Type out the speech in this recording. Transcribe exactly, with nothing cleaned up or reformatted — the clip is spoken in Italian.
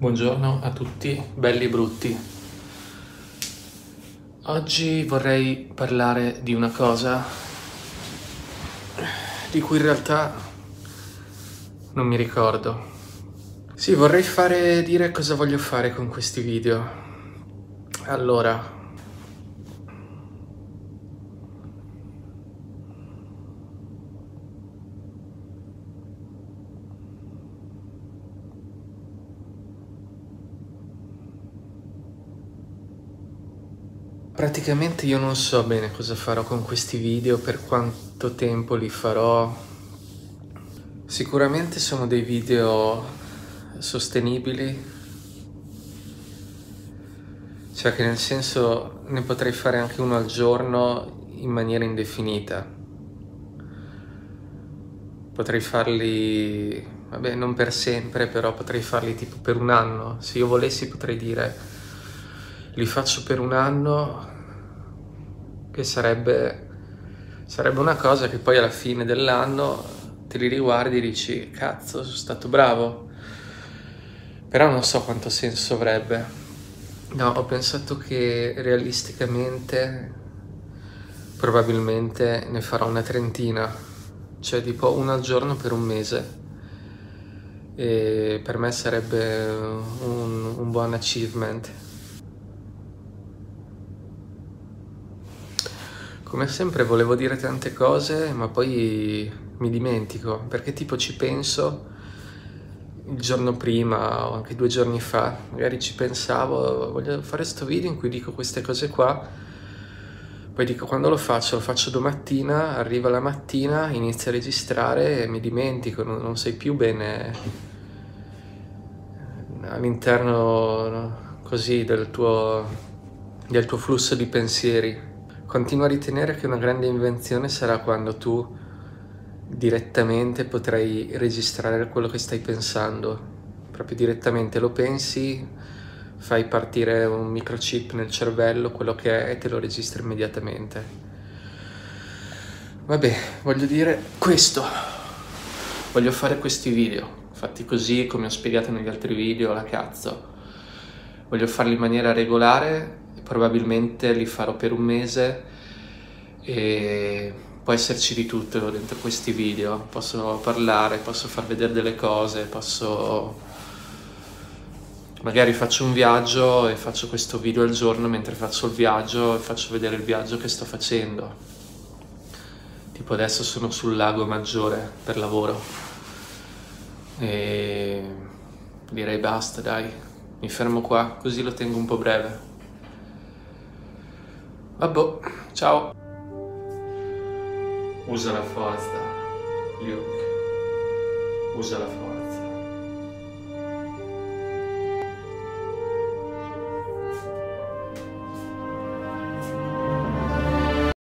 Buongiorno a tutti, belli e brutti. Oggi vorrei parlare di una cosa di cui in realtà non mi ricordo. Sì, vorrei fare dire cosa voglio fare con questi video. Allora, praticamente io non so bene cosa farò con questi video, per quanto tempo li farò. Sicuramente sono dei video sostenibili, cioè che nel senso ne potrei fare anche uno al giorno in maniera indefinita. Potrei farli, vabbè, non per sempre, però potrei farli tipo per un anno. Se io volessi potrei dire, li faccio per un anno, che sarebbe, sarebbe una cosa che poi alla fine dell'anno te li riguardi e dici, cazzo, sono stato bravo. Però non so quanto senso avrebbe. No, ho pensato che realisticamente probabilmente ne farò una trentina, cioè tipo una al giorno per un mese, e per me sarebbe un, un buon achievement. Come sempre volevo dire tante cose, ma poi mi dimentico, perché tipo ci penso il giorno prima o anche due giorni fa, magari ci pensavo, voglio fare sto video in cui dico queste cose qua, poi dico quando lo faccio, lo faccio domattina, arriva la mattina, inizio a registrare e mi dimentico, non, non sei più bene all'interno, no, così del tuo, del tuo flusso di pensieri. Continuo a ritenere che una grande invenzione sarà quando tu direttamente potrai registrare quello che stai pensando, proprio direttamente lo pensi, fai partire un microchip nel cervello, quello che è, e te lo registri immediatamente. Vabbè, voglio dire questo, voglio fare questi video, fatti così come ho spiegato negli altri video, alla cazzo. Voglio farli in maniera regolare, probabilmente li farò per un mese e può esserci di tutto dentro questi video. Posso parlare, posso far vedere delle cose, posso... magari faccio un viaggio e faccio questo video al giorno mentre faccio il viaggio e faccio vedere il viaggio che sto facendo. Tipo adesso sono sul lago Maggiore per lavoro e direi basta, dai, mi fermo qua, così lo tengo un po' breve. Vabbè, ciao! Usa la forza, Luke, usa la forza.